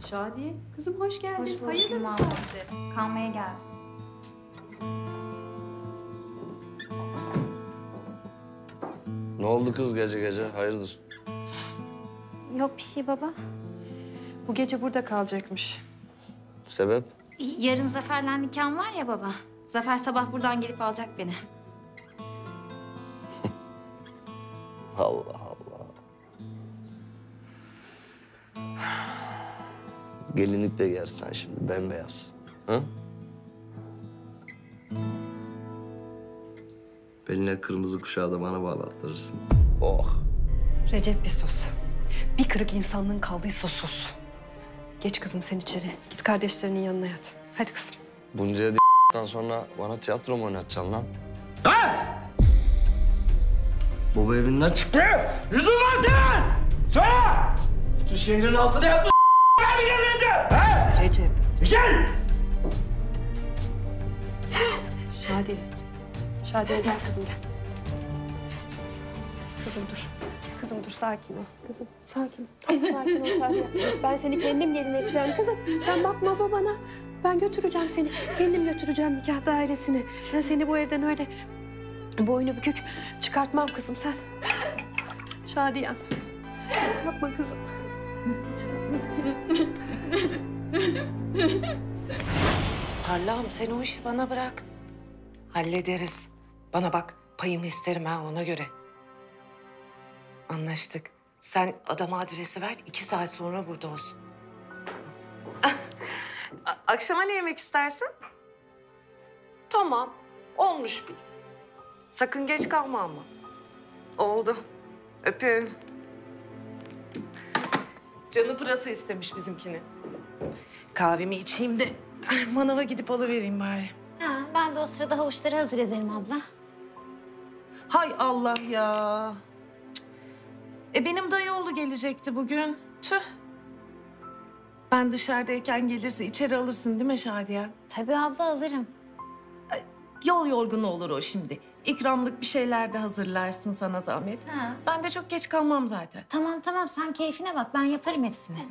Şadiye, kızım hoş geldin. Hoş bulduk. Hayırdır bu saatte? Kalmaya geldim. Ne oldu kız gece gece? Hayırdır? Yok bir şey baba. Bu gece burada kalacakmış. Sebep? Yarın Zafer'le nikahım var ya baba. Zafer sabah buradan gelip alacak beni. Allah Allah. Gelinlik de giyersen şimdi bembeyaz. Ha? Beline kırmızı kuşağı da bana bağlattırırsın. Oh. Recep bir sus. Bir kırık insanlığın kaldıysa sus. Geç kızım sen içeri. Git kardeşlerinin yanına yat. Hadi kızım. Bunca d***den sonra bana tiyatro mu oynatacaksın lan? Ha! Baba evinden çıktı. Yüzün var senin! Söyle! Bütün şehrin altına yaptın ben mi geleceğim? Ha? Recep. Gel! Şadiye. Şadiye gel kızım gel. Kızım dur. Kızım dur sakin ol. Kızım sakin ol. Sakin ol Şadiye. Ben seni kendim gelin edeceğim kızım. Sen bakma babana. Ben götüreceğim seni. Kendim götüreceğim nikah dairesine. Ben seni bu evden öyle boynu bükük çıkartmam kızım sen. Şadiyem. Yapma kızım. Parlağım sen o işi bana bırak. Hallederiz. Bana bak payımı isterim ha ona göre. Anlaştık. Sen adama adresi ver 2 saat sonra burada olsun. Akşama ne yemek istersin? Tamam. Olmuş bil. Sakın geç kalma ama. Oldu. Öpüyorum. Canı pırasa istemiş bizimkini. Kahvemi içeyim de manava gidip alıvereyim bari. Ha, ben de o sırada havuçları hazır ederim abla. Hay Allah ya. Benim dayıoğlu gelecekti bugün. Tüh. Ben dışarıdayken gelirse içeri alırsın değil mi Şadiye? Tabii abla alırım. Yol yorgunu olur o şimdi. İkramlık bir şeyler de hazırlarsın sana zahmet. Ha. Ben de çok geç kalmam zaten. Tamam tamam sen keyfine bak ben yaparım hepsini.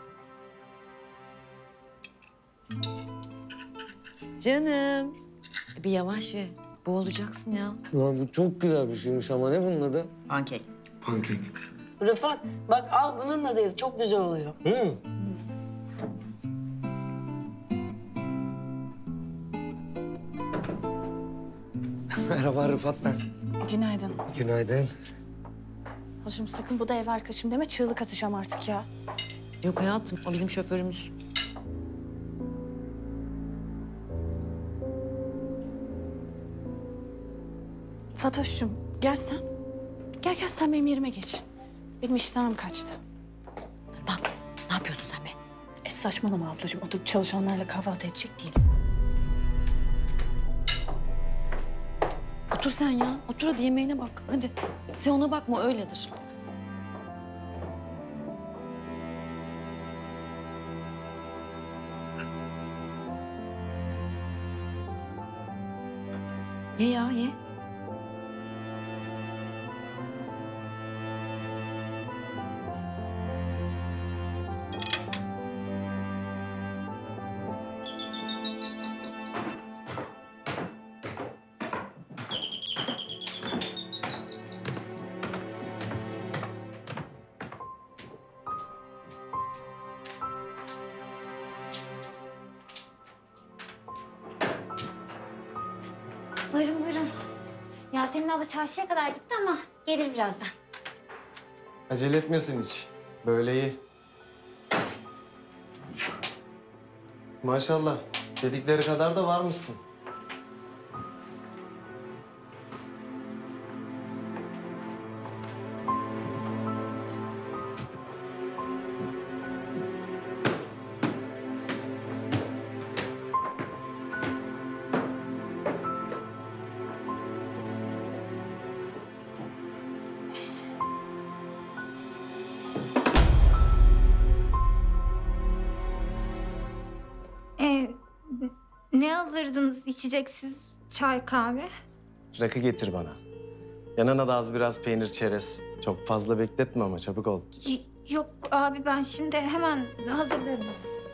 Canım. Bir yavaş ye. Boğulacaksın ya. Ulan bu çok güzel bir şeymiş ama ne bunun adı? Pankek. Pankek. Rıfat bak al bununla da ye. Çok güzel oluyor. Hı. Merhaba Rıfat ben. Günaydın. Günaydın. Hocam sakın bu da ev arkadaşım deme. Çığlık atacağım artık ya. Yok hayatım o bizim şoförümüz. Fatoş'cum gel sen. Gel sen benim yerime geç. Benim iştahım kaçtı. Bak ne yapıyorsun sen be? Saçmalama ablacığım. Oturup çalışanlarla kahvaltı edecek değilim. Otur sen ya. Otur hadi yemeğine bak. Hadi. Sen ona bakma öyledir. Ye ya ye. Buyurun. Yasemin abla çarşıya kadar gitti ama gelir birazdan. Acele etmesin hiç. Böyle iyi. Maşallah. Dedikleri kadar da varmışsın. Ne alırdınız içeceksiz çay kahve? Rakı getir bana. Yanına da az biraz peynir çerez. Çok fazla bekletme ama çabuk ol. Yok abi ben şimdi hemen hazırlarım.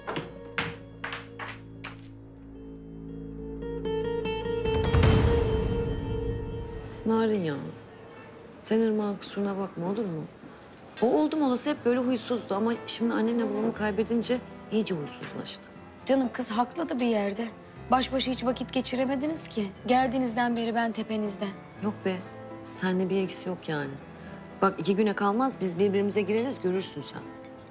Narin ya. Sen Irmak'ın kusuruna bakma olur mu? O oldum olası hep böyle huysuzdu ama şimdi annemle babamı kaybedince iyice huysuzlaştı. Canım kız haklı da bir yerde. Baş başa hiç vakit geçiremediniz ki. Geldiğinizden beri ben tepenizde. Yok be. Seninle bir eksi yok yani. Bak 2 güne kalmaz biz birbirimize gireriz görürsün sen.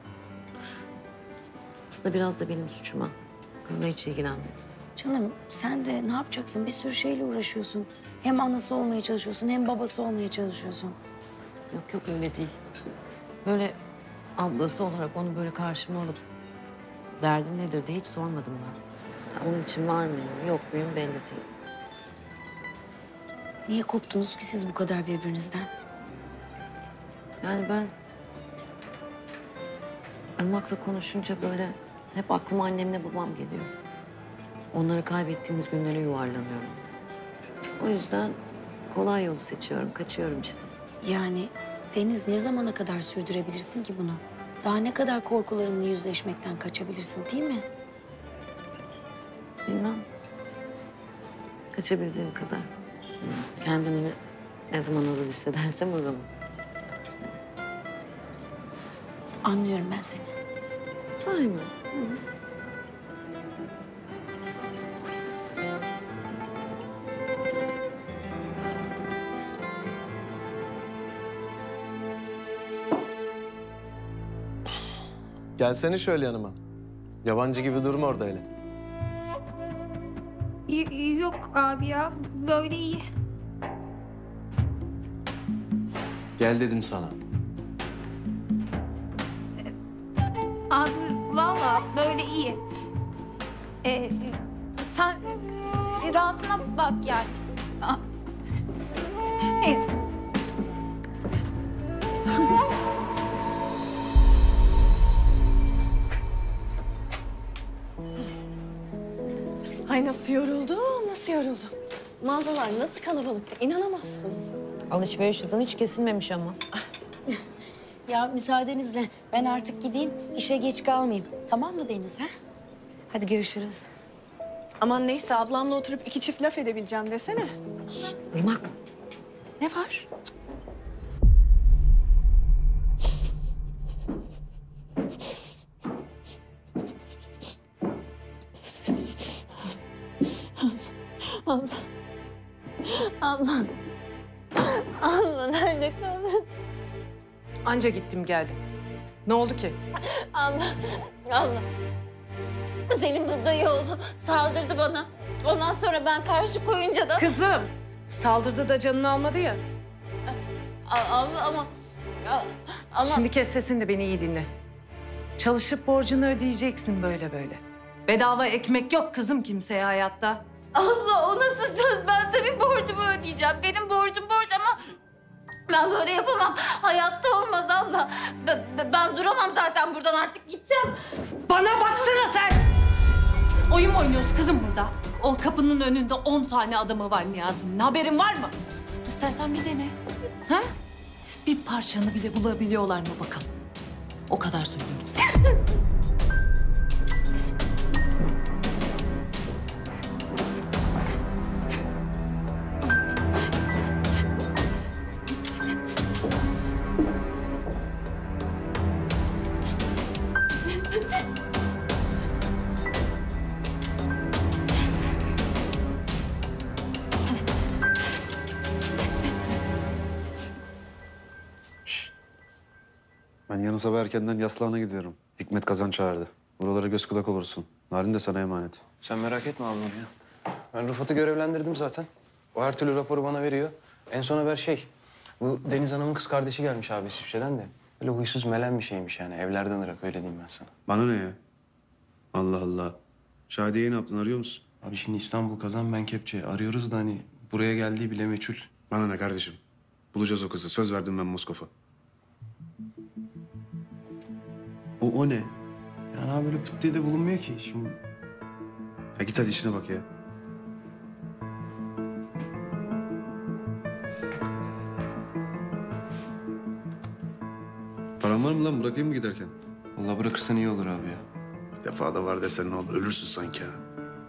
Aslında biraz da benim suçum ha. Kızla hiç ilgilenmedi. Canım sen de ne yapacaksın? Bir sürü şeyle uğraşıyorsun. Hem anası olmaya çalışıyorsun hem babası olmaya çalışıyorsun. Yok yok öyle değil. Böyle ablası olarak onu böyle karşıma alıp derdin nedir diye hiç sormadım ben. Ya onun için var mıyım yok muyum belli değil. Niye koptunuz ki siz bu kadar birbirinizden? Yani ben Irmak'la konuşunca böyle hep aklıma annemle babam geliyor. Onları kaybettiğimiz günlere yuvarlanıyorum. O yüzden kolay yolu seçiyorum, kaçıyorum işte. Yani Deniz ne zamana kadar sürdürebilirsin ki bunu? Daha ne kadar korkularınla yüzleşmekten kaçabilirsin değil mi? Bilmem. Kaçabildiğim kadar. Kendimi ne zaman hazır hissedersem o zaman. Anlıyorum ben seni. Sahi mi? Hı. Gelsene şöyle yanıma. Yabancı gibi durma orada öyle. Yok abi ya böyle iyi. Gel dedim sana. Abi vallahi böyle iyi. Sen rahatına bak yani. Ay nasıl yoruldum, nasıl yoruldum. Mağazalar nasıl kalabalıktı, inanamazsınız. Alışveriş hızın hiç kesilmemiş ama. Ya müsaadenizle ben artık gideyim, işe geç kalmayayım. Tamam mı Deniz ha? Hadi görüşürüz. Aman neyse ablamla oturup 2 çift laf edebileceğim desene. Irmak. Ne var? Abla. Abla. Abla nerede kaldın? Anca gittim geldim. Ne oldu ki? Abla. Abla. Selim bu dayı oğlu saldırdı bana. Ondan sonra ben karşı koyunca da... Kızım. Saldırdı da canını almadı ya. Abla ama... Şimdi kes sesini de beni iyi dinle. Çalışıp borcunu ödeyeceksin böyle böyle. Bedava ekmek yok kızım kimseye hayatta. Abla o nasıl söz? Ben tabii borcumu ödeyeceğim. Benim borcum borç ama... Ben böyle yapamam. Hayatta olmaz abla. Ben duramam zaten buradan artık gideceğim. Bana baksana sen! Oyun mu oynuyoruz kızım burada? O kapının önünde 10 tane adamı var Niyazi'nin. Haberin var mı? İstersen bir dene. Ha? Bir parçanı bile bulabiliyorlar mı bakalım? O kadar söylüyorum sana. Ben yarın sabah erkenden Yaslağan'a gidiyorum. Hikmet Kazan çağırdı. Buralara göz kulak olursun. Narin de sana emanet. Sen merak etme ablam ya. Ben Rıfat'ı görevlendirdim zaten. O her türlü raporu bana veriyor. En son haber bu Deniz Hanım'ın kız kardeşi gelmiş abi İsviçre'den de. Böyle huysuz melen bir şeymiş yani. Evlerden ırak öyle diyeyim ben sana. Bana ne ya? Allah Allah. Şadiye'yi ne yaptın arıyor musun? Abi şimdi İstanbul Kazan ben Kepçe. Arıyoruz da hani buraya geldiği bile meçhul. Bana ne kardeşim? Bulacağız o kızı. Söz verdim ben Moskova. O ne? Yani abi böyle pıt diye de bulunmuyor ki şimdi. Ya git hadi işine bak ya. Paran var mı mı lan? Bırakayım mı giderken? Vallahi bırakırsan iyi olur abi ya. Bir defa da var desen ne olur? Ölürsün sanki ha.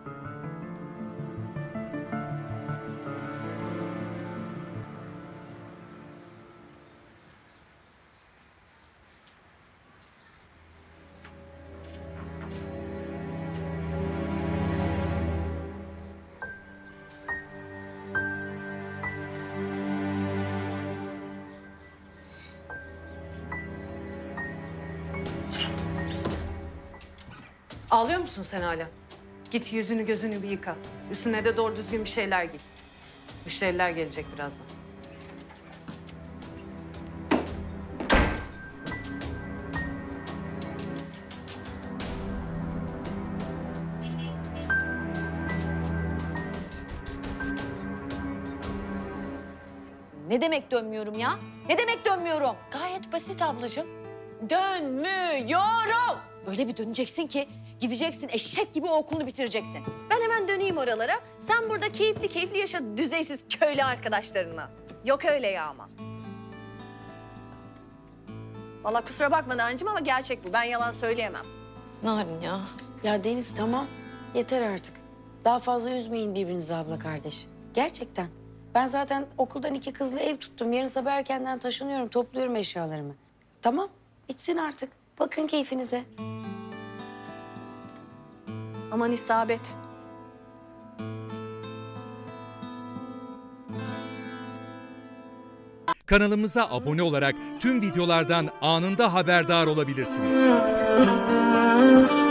Ağlıyor musun sen hala? Git yüzünü gözünü bir yıka. Üstüne de doğru düzgün bir şeyler giy. Müşteriler gelecek birazdan. Ne demek dönmüyorum ya? Ne demek dönmüyorum? Gayet basit ablacığım. Dönmüyorum. Öyle bir döneceksin ki gideceksin eşek gibi okulunu bitireceksin. Ben hemen döneyim oralara. Sen burada keyifli keyifli yaşa düzeysiz köylü arkadaşlarına. Yok öyle ya ama. Vallahi kusura bakma Narin'cim ama gerçek bu. Ben yalan söyleyemem. Narin ya. Ya Deniz tamam. Yeter artık. Daha fazla üzmeyin birbirinizi abla kardeş. Gerçekten. Ben zaten okuldan 2 kızla ev tuttum. Yarın sabah erkenden taşınıyorum, topluyorum eşyalarımı. Tamam, bitsin artık. Bakın keyfinize. Aman isabet. Kanalımıza abone olarak tüm videolardan anında haberdar olabilirsiniz.